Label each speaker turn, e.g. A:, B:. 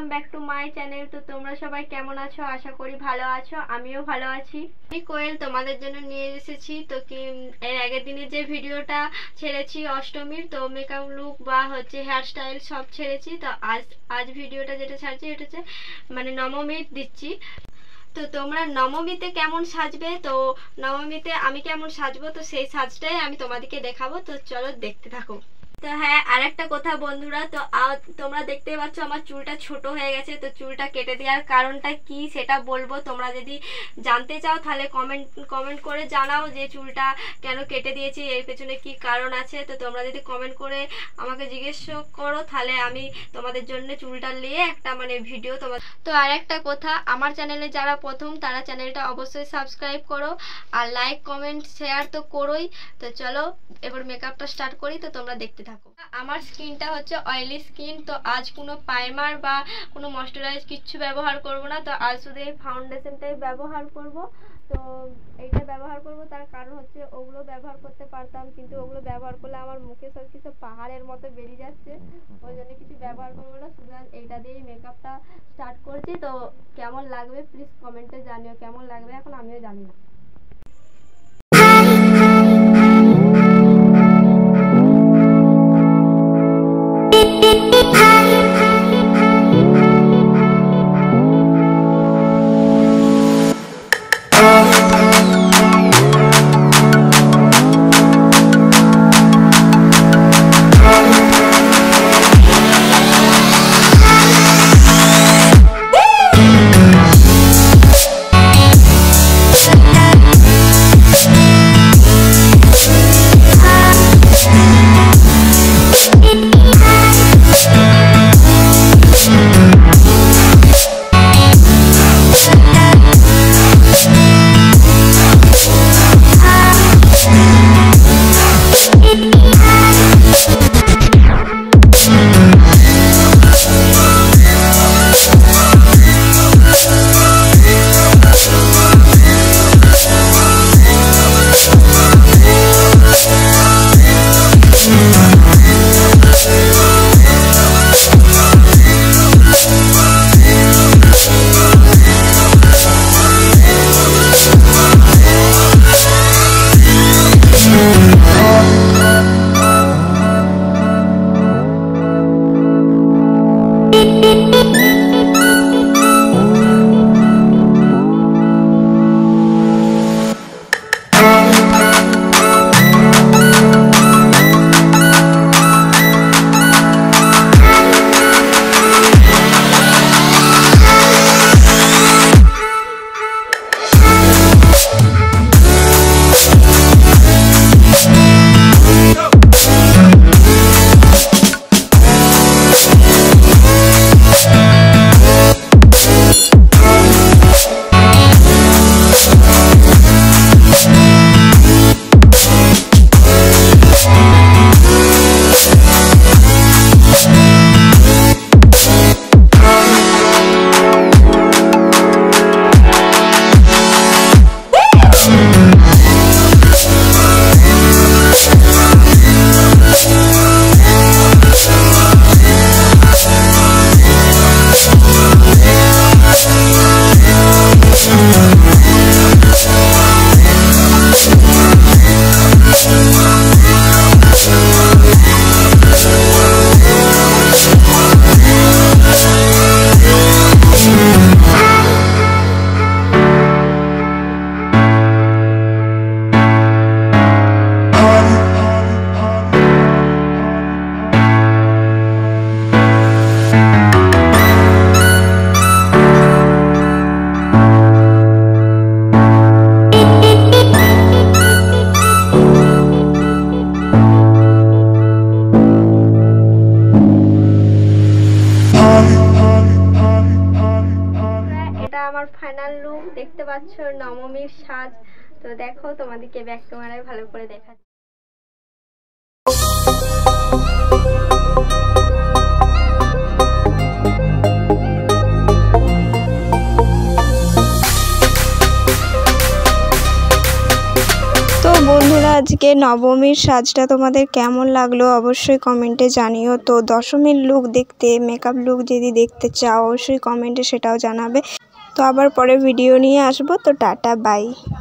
A: Welcome back to my channel. তো তোমরা সবাই কেমন আছো? আশা করি ভালো আছো, আমিও ভালো আছি। আমি কোয়েল তোমাদের জন্য নিয়ে এসেছি তো কি এর আগের দিনে যে ভিডিওটা ছেড়েছি অষ্টমীর, তো মেকআপ লুক বা হচ্ছে হেয়ারস্টাইল সব ছেড়েছি। তো আজ ভিডিওটা যেটা ছাড়ছি এটা হচ্ছে মানে নবমীর দিচ্ছি। তো তোমরা নবমীতে কেমন সাজবে, তো নবমীতে আমি কেমন সাজবো, তো সেই সাজটাই আমি তোমাদেরকে দেখাবো। তো চলো দেখতে থাকো। তো হ্যাঁ, আর একটা কথা বন্ধুরা, তো তোমরা দেখতে পাচ্ছ আমার চুলটা ছোট হয়ে গেছে। তো চুলটা কেটে দেওয়ার কারণটা কি সেটা বলবো। তোমরা যদি জানতে চাও তাহলে কমেন্ট করে জানাও যে চুলটা কেন কেটে দিয়েছি, এর পেছনে কি কারণ আছে। তো তোমরা যদি কমেন্ট করে আমাকে জিজ্ঞেস করো তাহলে আমি তোমাদের জন্য চুলটা নিয়ে একটা মানে ভিডিও তোমার। তো আর একটা কথা, আমার চ্যানেলে যারা প্রথম তারা চ্যানেলটা অবশ্যই সাবস্ক্রাইব করো, আর লাইক কমেন্ট শেয়ার তো করোই। তো চলো এবার মেকআপটা স্টার্ট করি। তো তোমরা দেখতে থাকো। আমার স্কিনটা হচ্ছে অয়েলি স্কিন, তো আজ কোনো প্রাইমার বা কোনো ময়শ্চারাইজ কিচ্ছু ব্যবহার করব না। তো আজ শুধু এই ফাউন্ডেশনটাই ব্যবহার করব। তো এইটা ব্যবহার করব তার কারণ হচ্ছে ওগুলো ব্যবহার করতে পারতাম, কিন্তু ওগুলো ব্যবহার করলে আমার মুখে সব কিছু পাহাড়ের মতো বেরিয়ে যাচ্ছে, ওই জন্য কিছু ব্যবহার করবো না। সুতরাং এইটা দিয়েই মেকআপটা স্টার্ট করছি। তো কেমন লাগবে প্লিজ কমেন্টে জানিও, কেমন লাগবে এখন আমিও জানি না। আমার ফাইনাল লুক দেখতে পাচ্ছ, নবমীর সাজ। তো দেখো তোমাদেরকে ব্যাক ক্যামেরায় ভালো করে দেখাচ্ছি। তো বন্ধুরা আজকে
B: আজকে নবমীর সাজটা তোমাদের কেমন লাগলো অবশ্যই কমেন্টে জানিও। তো দশমীর লুক দেখতে, মেকআপ লুক যদি দেখতে চাও অবশ্যই কমেন্টে সেটাও জানাবে। তো আবার পরে ভিডিও নিয়ে আসবো। তো টাটা, বাই।